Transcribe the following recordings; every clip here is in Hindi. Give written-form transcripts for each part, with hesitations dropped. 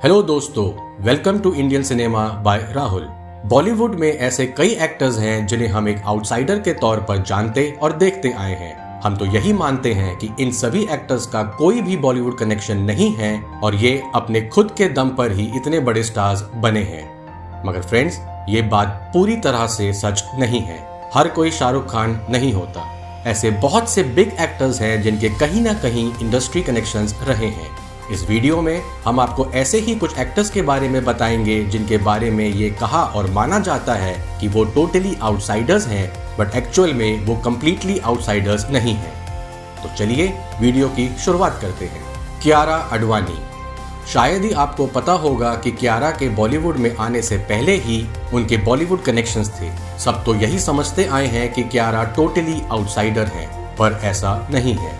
हेलो दोस्तों, welcome to Indian cinema by Rahul. Bollywood में ऐसे कई एक्टर्स हैं जिन्हें हम एक आउटसाइडर के तौर पर जानते और देखते आए हैं। हम तो यही मानते हैं कि इन सभी एक्टर्स का कोई भी बॉलीवुड कनेक्शन नहीं है और ये अपने खुद के दम पर ही इतने बड़े स्टार्स बने हैं। मगर फ्रेंड्स, ये बात पूरी तरह से सच नहीं है। हर कोई शाहरुख खान नहीं होता। ऐसे बहुत से बिग एक्टर्स हैं जिनके कहीं ना कहीं इंडस्ट्री कनेक्शंस रहे हैं। इस वीडियो में हम आपको ऐसे ही कुछ एक्टर्स के बारे में बताएंगे जिनके बारे में ये कहा और माना जाता है कि वो टोटली आउटसाइडर्स हैं, बट एक्चुअल में वो कंप्लीटली आउटसाइडर्स नहीं हैं। तो चलिए वीडियो की शुरुआत करते हैं। कियारा अडवाणी। शायद ही आपको पता होगा कि कियारा के बॉलीवुड में आने से पहले ही उनके बॉलीवुड कनेक्शंस थे। सब तो यही समझते आए हैं कि कियारा टोटली आउटसाइडर हैं, पर ऐसा नहीं है।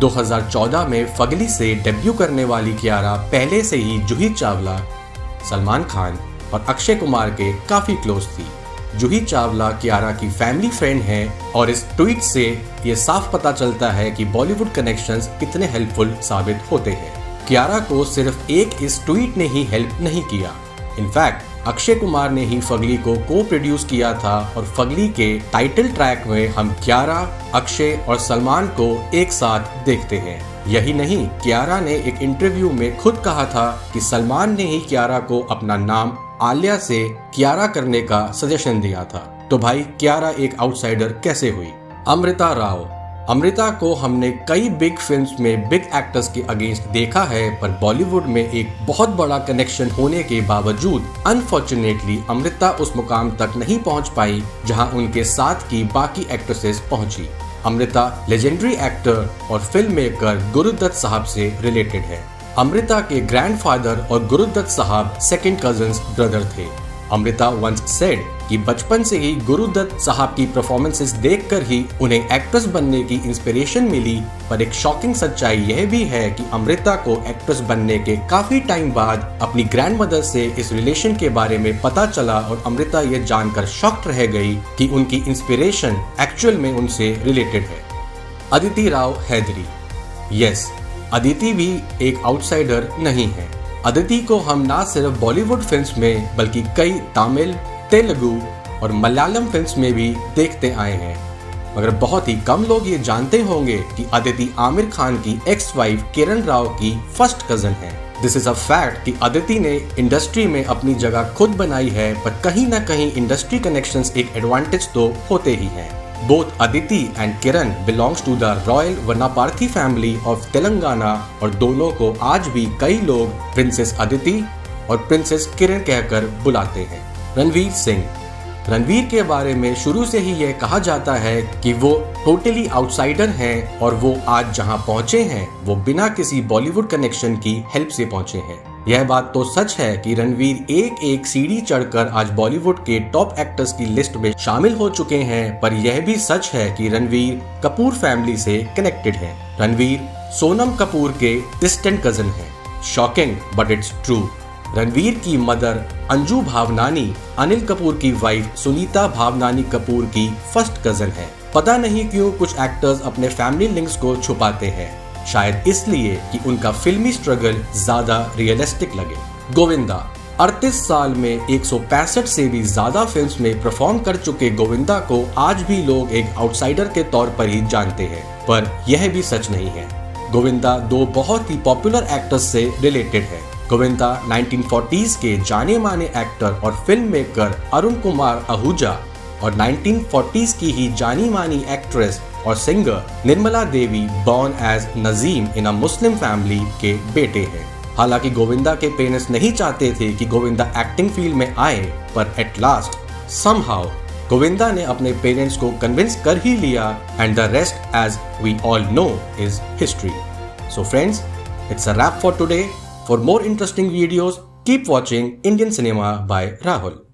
2014 में फगली से डेब्यू करने वाली कियारा पहले से ही जूही चावला, सलमान खान और अक्षय कुमार के काफी क्लोज थी। जूही चावला कियारा की फैमिली फ्रेंड हैं और इस ट्वीट से ये साफ पता चलता है कि बॉलीवुड कनेक्शंस कितने हेल्पफुल साबित होते हैं। कियारा को सिर्फ एक इस ट्वीट ने ही हेल्प नहीं किया। इनफैक्ट अक्षय कुमार ने ही फगली को को प्रोड्यूस किया था और फगली के टाइटल ट्रैक में हम कियारा, अक्षय और सलमान को एक साथ देखते हैं। यही नहीं, कियारा ने एक इंटरव्यू में खुद कहा था कि सलमान ने ही कियारा को अपना नाम आलिया से कियारा करने का सजेशन दिया था। तो भाई, कियारा एक आउटसाइडर कैसे हुई? अमृता राव। अमृता को हमने कई बिग फिल्म्स में बिग एक्टर्स के अगेंस्ट देखा है, पर बॉलीवुड में एक बहुत बड़ा कनेक्शन होने के बावजूद अनफॉर्चुनेटली अमृता उस मुकाम तक नहीं पहुंच पाई जहां उनके साथ की बाकी एक्ट्रेसेस पहुंची। अमृता लेजेंडरी एक्टर और फिल्म मेकर गुरुदत्त साहब से रिलेटेड है। अमृता के ग्रैंडफादर और गुरुदत्त साहब सेकंड कजिन्स ब्रदर थे। अमृता वंस सेड कि बचपन से ही गुरुदत्त साहब की परफॉर्मेंसेस देखकर ही उन्हें एक्ट्रेस बनने की इंस्पिरेशन मिली। पर एक शॉकिंग सच्चाई यह भी है कि अमृता को एक्ट्रेस बनने के काफी टाइम बाद अपनी ग्रैंडमदर से इस रिलेशन के बारे में पता चला और अमृता ये जानकर शॉक्ड रह गई कि उनकी इंस्पिरेशन एक्चुअल में उनसे रिलेटेड है। अदिति राव हैदरी। यस, अदिति भी एक आउटसाइडर नहीं है। अदिति को हम ना सिर्फ बॉलीवुड फिल्म्स में बल्कि कई तमिल, तेलुगु और मलयालम फिल्म्स में भी देखते आए हैं। मगर बहुत ही कम लोग ये जानते होंगे कि अदिति आमिर खान की एक्स वाइफ किरण राव की फर्स्ट कजन है। दिस इज अ फैक्ट कि अदिति ने इंडस्ट्री में अपनी जगह खुद बनाई है, पर कहीं ना कहीं इंडस्ट्री कनेक्शंस एक एडवांटेज तो होते ही हैं। Both Aditi and Kiran belongs to the Royal Vanaparthi family of Telangana और दोनों को आज भी कई लोग प्रिंसेस अदिति और प्रिंसेस किरण कहकर बुलाते हैं। रणवीर सिंह। रणवीर के बारे में शुरू से ही यह कहा जाता है कि वो टोटली आउटसाइडर हैं और वो आज जहां पहुंचे हैं वो बिना किसी बॉलीवुड कनेक्शन की हेल्प से पहुंचे हैं। यह बात तो सच है कि रणवीर एक एक सीढ़ी चढ़कर आज बॉलीवुड के टॉप एक्टर्स की लिस्ट में शामिल हो चुके हैं, पर यह भी सच है कि रणवीर कपूर फैमिली से कनेक्टेड है। रणवीर सोनम कपूर के डिस्टेंट कजन है। Shocking but it's true. Ranveer की मदर अंजू भावनानी अनिल कपूर की वाइफ सुनीता भावनानी कपूर की फर्स्ट कजन है। पता नहीं क्यों कुछ एक्टर्स अपने फैमिली लिंक्स को छुपाते हैं, शायद इसलिए कि उनका फिल्मी स्ट्रगल ज्यादा रियलिस्टिक लगे। गोविंदा। 38 साल में 165 से भी ज्यादा फिल्म्स में परफॉर्म कर चुके गोविंदा को आज भी लोग एक आउटसाइडर के तौर पर ही जानते हैं, पर यह भी सच नहीं है। गोविंदा दो बहुत ही पॉपुलर एक्टर्स से रिलेटेड है। गोविंदा 1940s के जाने माने एक्टर और फिल्म मेकर अरुण कुमार आहूजा और 1940s की ही जानी मानी एक्ट्रेस और singer Nirmala Devi born as Nazim in a Muslim family के बेटे हैं। हालांकि गोविंदा के पेरेंट्स नहीं चाहते थे कि गोविंदा एक्टिंग फील्ड में आए, पर एट लास्ट समहाउ गोविंदा ने अपने पेरेंट्स को कन्विंस कर ही लिया and the rest as we all know is history. So friends, it's a wrap for today. For more interesting videos, keep watching Indian Cinema by Rahul.